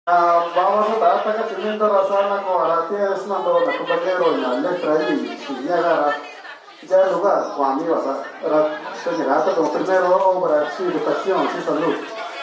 Vamos a estar hasta que teniendo razón la cobardia es una toda la compañero y la letra y ya era ya el lugar cuando ibas a se llegaba como primero obra sí educación sí salud.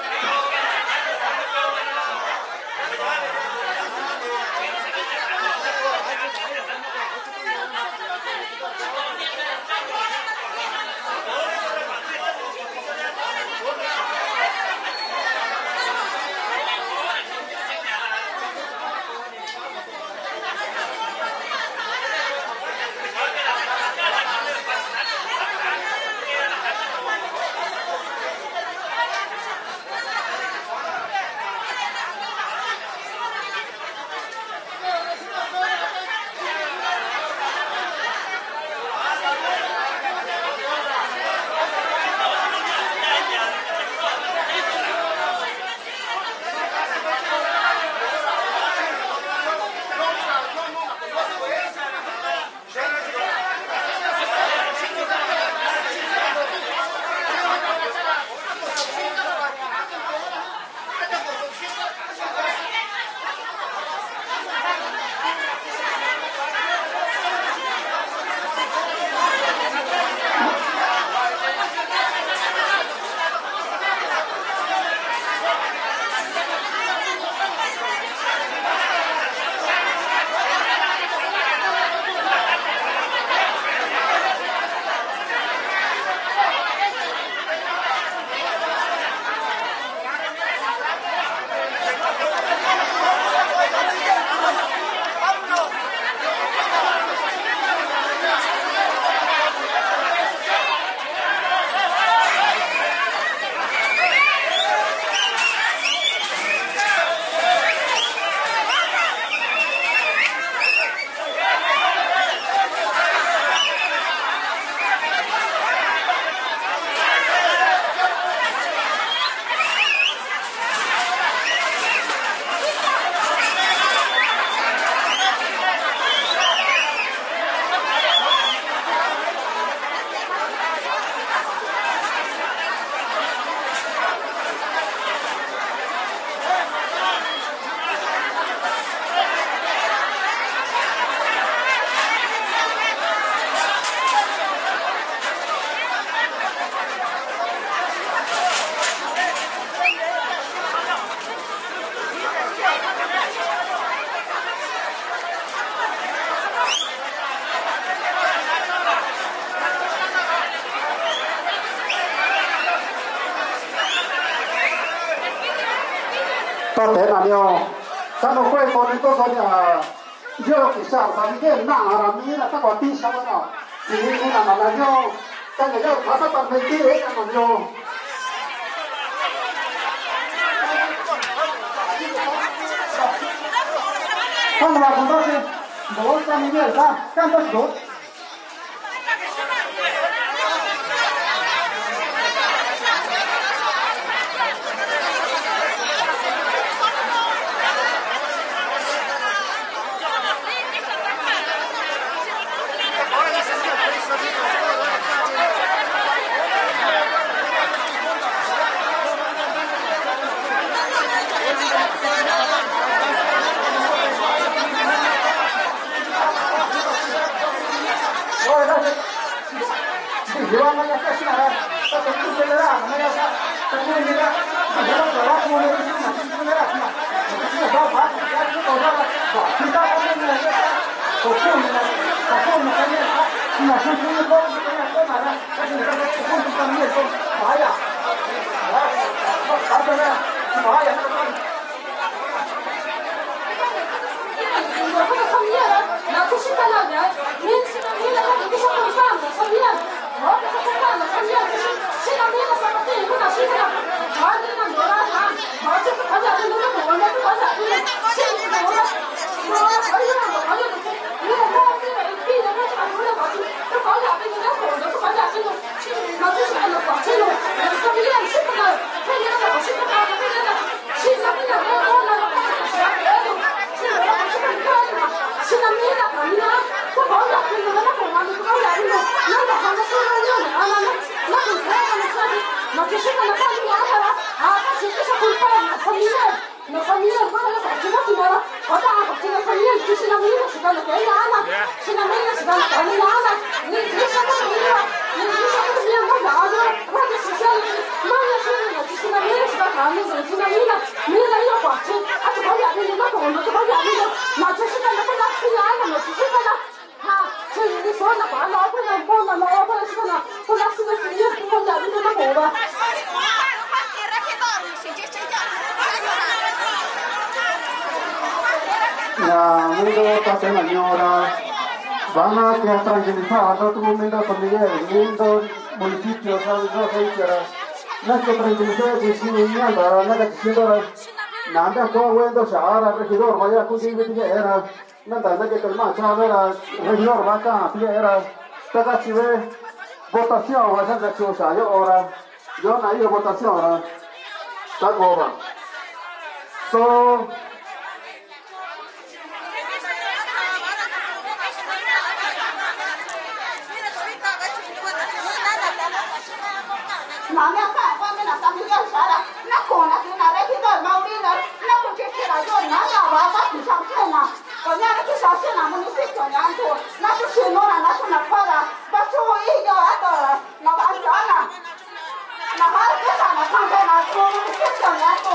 có thể là điều sao nó quay con đến có con là vô cái sao sao cái nặng là mỹ là các con tin sao đó thì như là vô cái này vô có các con phải đi đấy các con vô không là chúng ta sẽ đổ ra những cái sao các con đổ Llevan la casa a la casa de la manera también mira yo lo trabajo como le dicen así de la cima no va va ya no va va quita con la cocina también una solución con una toma la casi con también con vaya vaya拿出新的老人，年轻的女人她就不想回家了，上院，我给她送饭了，上院就是现在没有什么电影不能睡觉，我给她留了她，我就是好像是那个我们不好像就是现在我而且我好像就是因为他这个病人他查出来好像这好像这个人活着是好像这种，他就是那个搞这种上院是不能，他那个是不能，他那个是不能。 Ya, mundo está señora. Van a quedar tranquilizados, no tuvo mundo familiar, mundo municipio, ¿sabes? No sé qué era. No que tranquilizar, que si niña, no que diciendo nada, todo bueno, shahara, regidor, vaya, cusi, que era. Nada, que calma, chavera, regidor, vaca, era. Taca chive, votación, vaya a chusa, yo ahora, yo no hay votación, ahora. Está cobra. So, Mami acá, cuando la familia Sara, la cona que una regidor Maurina, la cochera yo nada, va a pisar cena. Con la que se hace la municipio, la señora, la zona para, va a subir yo a todas, la bandana. La madre que sana, cuando la municipio,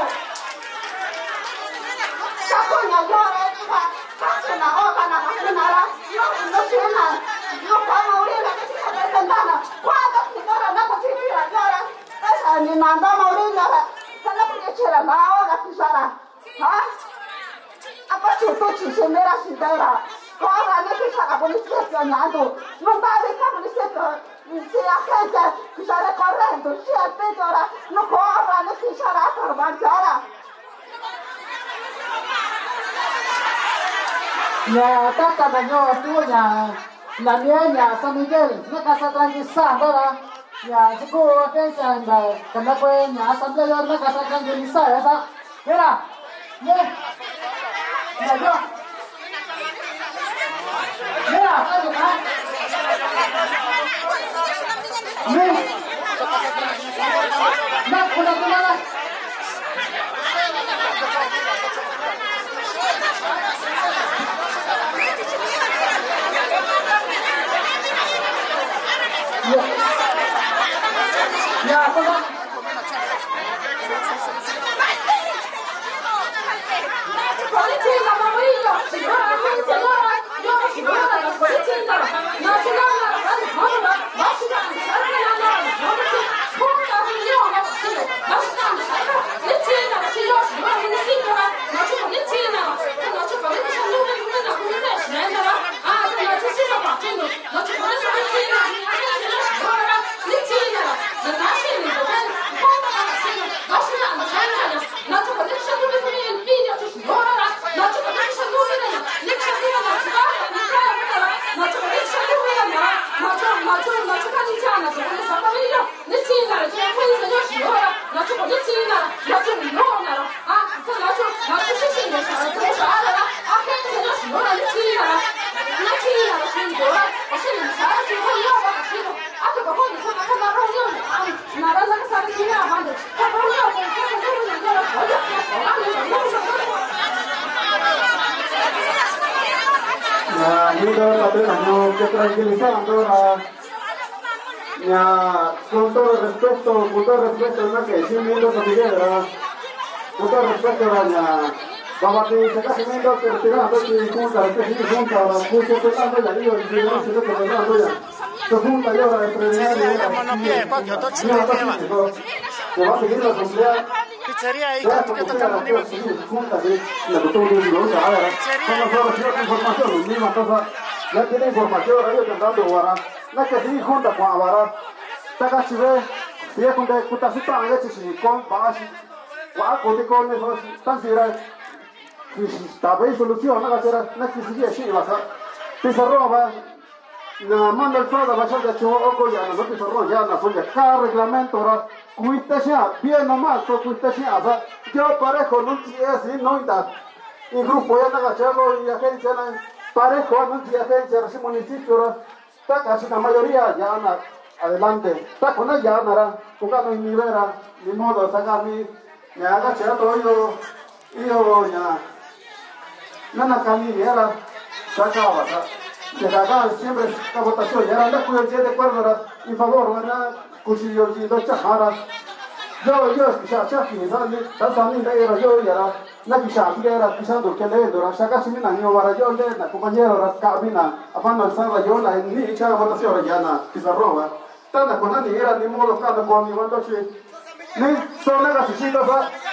la coña llora, casi la boca, la maquinara, no suena, no puedo morir, la que se presentana. Cuando señora, la cochera llora. Ni nanda Maurina, sana punya na ora pisara, ha? Apa cucu cici merah sidera? Kau orang ni pisara boleh siapa nyandu? Nampak mereka boleh siapa? Siapa saja pisara korang tu siapa jora? Nampak orang ni pisara korban jora. Ya, kata banyo tu ya, namanya San Miguel, nak kasih transisan, dah. Ya, cukup kan saya kena punya sampai orang nak kasihkan jenis saya, sah. Mira, ni, ya jo, mira, apa kan? Ni, nak pulang kemana? Ya, apa kan? Polisi sama Maria, sekarang sekarang, yo sekarang polisi sama, nasional kan, mana, masih kan, sekarang mana, mana, kota Rio, masih kan, sekarang, Licina, Rio, sekarang Licina, masih Licina, masih polisi sama Licina, polisi mana, ah, masih siapa Licina, masih polisi Licina, Licina, dan masih kan, kota Licina, masih kan, sekarang, masih polisi sama Licina, video tu sekarang. Nacho polisi lumina, Licina na sekarang, nacho polisi lumina, nacho kan Licina, polisi sama Rio, Licina, dia polisi yo sekarang, nacho polisi nacho lumina, ah, nacho sisi ni sekarang, ah, kan yo sekarang Licina, sekarang, asal sekarang tu yo bahagian, aku kau ni sama kan orang yo, nara nak sahaja ni apa tu, kalau yo kan sekarang ni yo, orang yo ya, mundo tapi no que tranquilizando la, ya, con todo respeto, no que sí mundo familiar, con todo respeto ya, vamos a que mundo que retirando que junta, que sí junta, mucho tocando ya digo, y no se lo que tocando ya, se junta ya la preliminaria, que va a seguir la asamblea. Pizzeria ahí, que tocamos ni más. La costumbre es no sabe, ¿verdad? Información, misma cosa. Ya tiene información, ahí que andando ahora. La que sí junta con ahora. Taca chive, si es con de cutasita, a veces si con bashi. Wa con eso tan sira. Está bien solución, la que sigue así va a ser. Pizarro va. Na manda el todo va a ser de chuo oco ya no pizarro ya na soya cada reglamento ahora. Cuitasia, bien nomás, todo cuitasia, o sea, yo parejo, no sé si no está. Y grupo ya está chavo y agencia, parejo, no sé agencia, ese municipio, está casi la mayoría ya anda adelante. Está con ella, andará, jugando en mi vera, ni modo, saca a mí, me haga todo yo ya. nana camini era sacaba, de acá siempre la votación, ya anda con el de acuerdo en favor, ¿verdad? Cuchillo y dos chajaras. Yo escuchaba chaki, ¿sabes? Era yo era, na quizá era pisando que le dura, saca si mina yo para yo le na compañero ras cabina, afano el san yo la ni echaba votación ya na pizarroba. Tanta con nadie era ni modo cada con mi cuando ni son las visitas,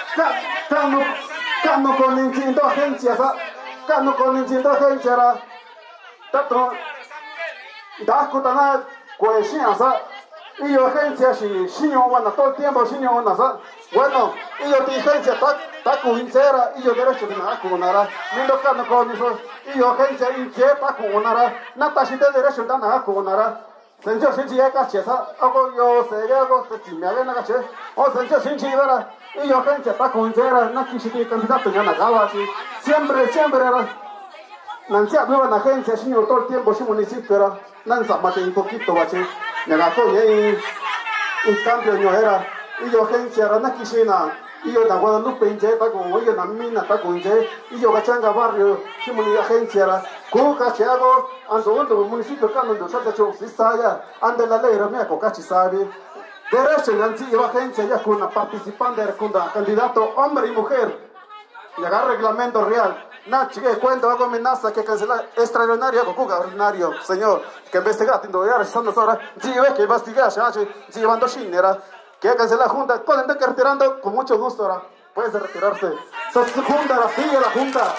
cano con instinto agencia, cano con instinto agencia, tanto da cutana cohesión, y yo agencia si no van todo el tiempo si no van bueno y yo te agencia ta sincera y yo derecho de nada con nada me lo cano con eso y yo agencia inquieta con nada nada si te derecho de nada con nada sencho sin chía cacheza hago yo se hago se me haga nada che o sencho sin chía y yo agencia ta con sincera no quise candidato ya nada así siempre era Nancia nueva en agencia, si no todo el tiempo si municipio era, lanza más un poquito, bache, me la coñé y cambio no era, y yo agencia era na quisina, y yo na Guadalupe inje, ta con oye na mina ta con inje, y yo gachanga barrio, si municipio agencia era, cuca chago, ando municipio cano de salta chau si saya, ande la ley me cocachi sabe, derecho en antigua agencia ya con una participante con candidato hombre y mujer, y agarra reglamento real. No, chique, cuento, hago amenaza que cancelar extraordinario, cocuga ordinario, señor, que investigar, tiendo ya, estando ahora, si ve que investigar, si llevando chinera, que cancelar la junta, pueden estar retirando con mucho gusto ahora, puede retirarse. Sos junta, la sigue la junta.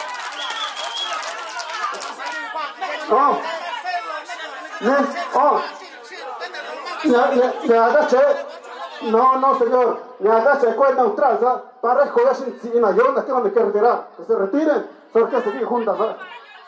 Me agaché. No, señor, me agaché, cuenta neutral, ¿sabes? Para escoger sin ayuda, que van a retirar, que se retiren, porque seguir juntas, ¿sabes?